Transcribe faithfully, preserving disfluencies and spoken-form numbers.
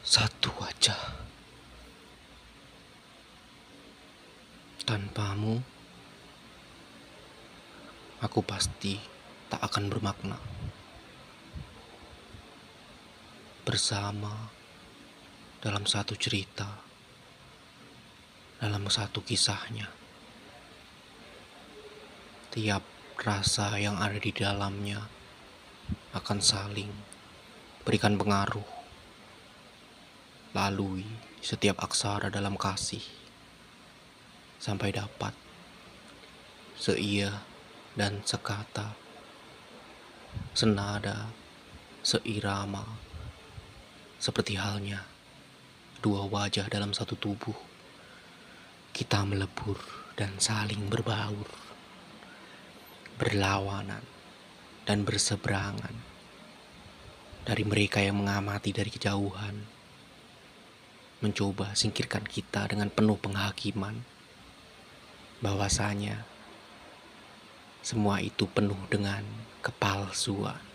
Satu wajah. Tanpamu, aku pasti tak akan bermakna. Bersama dalam satu cerita, dalam satu kisahnya. Tiap rasa yang ada di dalamnya akan saling berikan pengaruh. Lalui setiap aksara dalam kasih, sampai dapat seia dan sekata, senada, seirama, seperti halnya dua wajah dalam satu tubuh. Kita melebur dan saling berbaur, berlawanan dan berseberangan. Dari mereka yang mengamati dari kejauhan, mencoba singkirkan kita dengan penuh penghakiman bahwasanya semua itu penuh dengan kepalsuan.